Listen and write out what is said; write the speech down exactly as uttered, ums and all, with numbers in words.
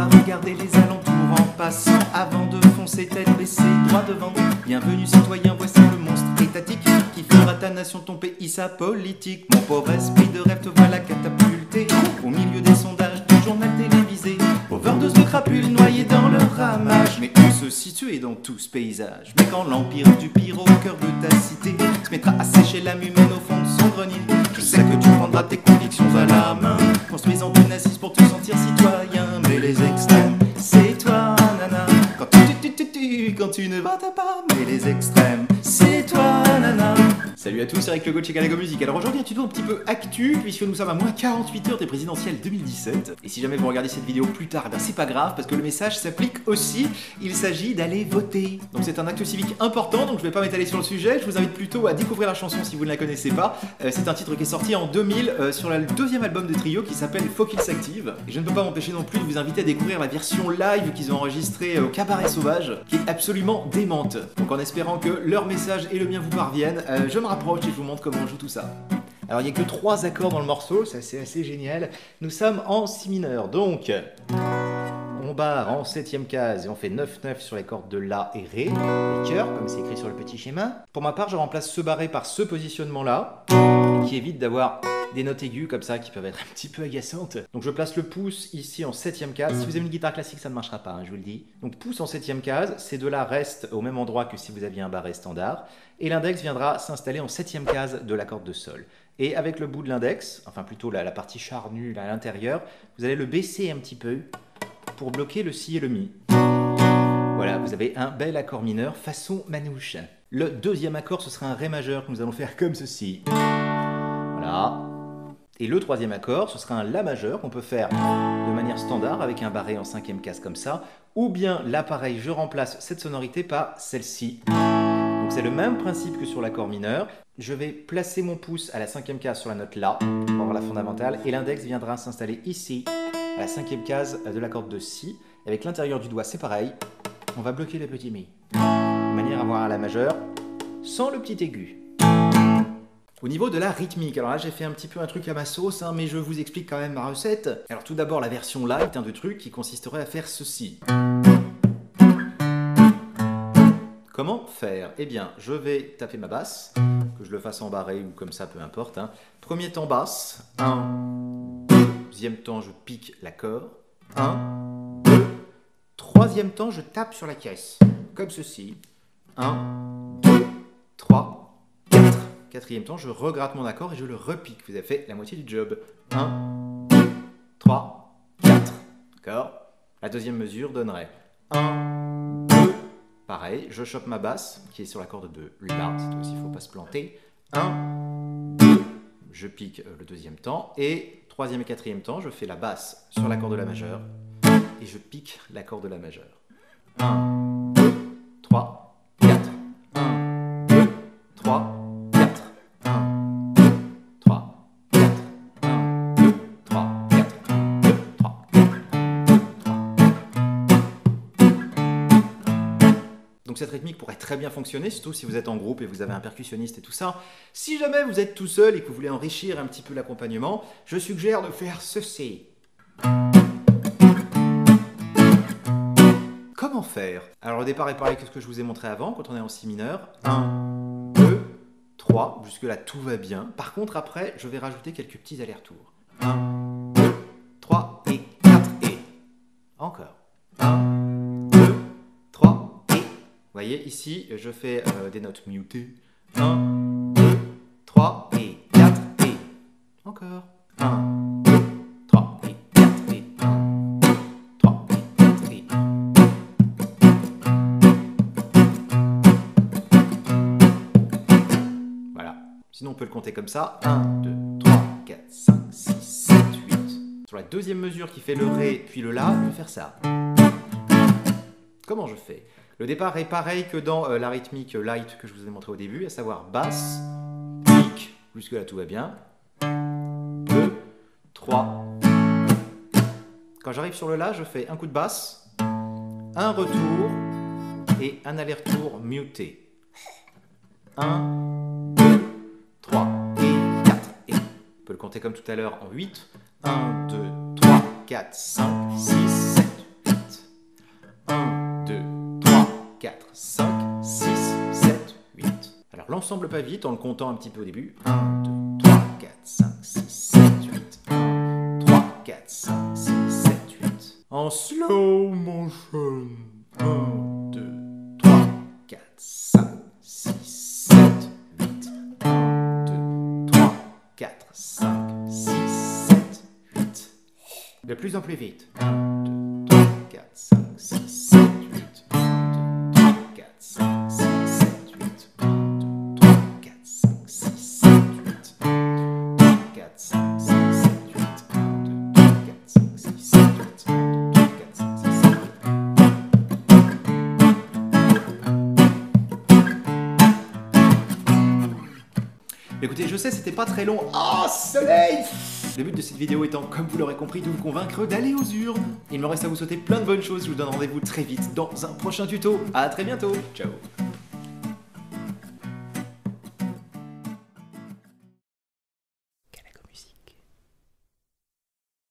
à regarder les alentours en passant avant de foncer tête baissée droit devant. Bienvenue citoyen, voici le monstre étatique qui fera ta nation, ton pays, sa politique. Mon pauvre esprit de rêve te voilà catapulté au milieu des sondages du journal télévisé. Overdose de crapules noyés dans leur ramage. Mais où se situer dans tout ce paysage? Mais quand l'empire du pire au cœur de ta cité se mettra à sécher l'âme humaine au fond de son grenier, je sais que tu prendras tes convictions à la main, construisant une assise pour te sentir citoyen. Mais les extrêmes, c'est toi, nana. Quand tu, tu, tu, tu, tu, quand tu ne vas pas. Mais les extrêmes, c'est toi, nana. Salut à tous, c'est Eric Le Gault chez Galago Music. Alors aujourd'hui un tuto un petit peu actu, puisque nous sommes à moins quarante-huit heures des présidentielles deux mille dix-sept. Et si jamais vous regardez cette vidéo plus tard, eh ben c'est pas grave, parce que le message s'applique aussi. Il s'agit d'aller voter. Donc c'est un acte civique important, donc je vais pas m'étaler sur le sujet. Je vous invite plutôt à découvrir la chanson si vous ne la connaissez pas. Euh, c'est un titre qui est sorti en deux mille euh, sur le deuxième album de Trio qui s'appelle Faut qu'il s'active. Et je ne peux pas m'empêcher non plus de vous inviter à découvrir la version live qu'ils ont enregistrée au Cabaret Sauvage, qui est absolument démente. Donc en espérant que leur message et le mien vous parviennent, euh, je me rapproche et je vous montre comment on joue tout ça. Alors il n'y a que trois accords dans le morceau, ça c'est assez génial. Nous sommes en si mineur, donc on barre en septième case et on fait neuf neuf sur les cordes de La et Ré, les cœurs, comme c'est écrit sur le petit schéma. Pour ma part, je remplace ce barré par ce positionnement-là, qui évite d'avoir des notes aiguës comme ça qui peuvent être un petit peu agaçantes. Donc je place le pouce ici en septième case. Si vous avez une guitare classique, ça ne marchera pas, hein, je vous le dis. Donc pouce en septième case, ces deux-là restent au même endroit que si vous aviez un barré standard. Et l'index viendra s'installer en septième case de la corde de sol. Et avec le bout de l'index, enfin plutôt la, la partie charnue là, à l'intérieur, vous allez le baisser un petit peu pour bloquer le si et le mi. Voilà, vous avez un bel accord mineur façon manouche. Le deuxième accord, ce sera un Ré majeur que nous allons faire comme ceci. Voilà. Et le troisième accord, ce sera un La majeur qu'on peut faire de manière standard avec un barré en cinquième case comme ça. Ou bien là, pareil, je remplace cette sonorité par celle-ci. Donc c'est le même principe que sur l'accord mineur. Je vais placer mon pouce à la cinquième case sur la note La, pour avoir la fondamentale, et l'index viendra s'installer ici, à la cinquième case de la corde de Si. Avec l'intérieur du doigt, c'est pareil. On va bloquer le petit Mi, de manière à avoir un La majeur sans le petit aigu. Au niveau de la rythmique, alors là j'ai fait un petit peu un truc à ma sauce, hein, mais je vous explique quand même ma recette. Alors tout d'abord la version light hein, du truc qui consisterait à faire ceci. Comment faire? Eh bien, je vais taper ma basse, que je le fasse en barré ou comme ça, peu importe. Hein. Premier temps basse, un, deux. Deuxième temps, je pique l'accord, un, deux. Troisième temps, je tape sur la caisse, comme ceci, un, deux, trois. Quatrième temps, je regratte mon accord et je le repique. Vous avez fait la moitié du job. un, deux, trois, quatre. D'accord? La deuxième mesure donnerait un, deux. Pareil, je chope ma basse qui est sur la corde de La. Cette fois-ci, il ne faut pas se planter. un, deux. Je pique le deuxième temps. Et troisième et quatrième temps, je fais la basse sur l'accord de La majeur et je pique l'accord de La majeur. un, deux, trois, quatre. un, deux, trois. Donc cette rythmique pourrait très bien fonctionner, surtout si vous êtes en groupe et vous avez un percussionniste et tout ça. Si jamais vous êtes tout seul et que vous voulez enrichir un petit peu l'accompagnement, je suggère de faire ceci. Comment faire? Alors au départ est pareil que ce que je vous ai montré avant, quand on est en si mineur. un, deux, trois, jusque là tout va bien. Par contre après, je vais rajouter quelques petits allers-retours. un, deux, trois et quatre et... Encore. un, vous voyez, ici, je fais euh, des notes mutées. un, deux, trois et quatre et... Encore. un, deux, trois et quatre et... un, deux, trois et quatre et... Voilà. Sinon, on peut le compter comme ça. un, deux, trois, quatre, cinq, six, sept, huit. Sur la deuxième mesure qui fait le Ré puis le La, je vais faire ça. Comment je fais? Le départ est pareil que dans euh, la rythmique light que je vous ai montré au début, à savoir basse, pique, jusque là tout va bien, deux, trois. Quand j'arrive sur le La, je fais un coup de basse, un retour et un aller-retour muté. un, deux, trois et quatre et... On peut le compter comme tout à l'heure en huit. un, deux, trois, quatre, cinq, six, sept, semble pas vite en le comptant un petit peu au début. un, deux, trois, quatre, cinq, six, sept, huit. un, trois, quatre, cinq, six, sept, huit. En slow motion. un, deux, trois, quatre, cinq, six, sept, huit. un, deux, trois, quatre, cinq, six, sept, huit. De plus en plus vite. un, deux, trois, quatre, cinq, six, sept, huit. un, deux, trois, quatre, cinq, six, sept, huit. un, deux, trois, quatre, cinq, six, sept, huit. trois, quatre, cinq, six, sept, huit. un, deux, trois, quatre, cinq, six, sept, huit. un, deux, trois, quatre, cinq, six, sept, huit. Écoutez, je sais, c'était pas très long. Oh, soleil! Le but de cette vidéo étant, comme vous l'aurez compris, de vous convaincre d'aller aux urnes. Il me reste à vous souhaiter plein de bonnes choses. Je vous donne rendez-vous très vite dans un prochain tuto. À très bientôt. Ciao.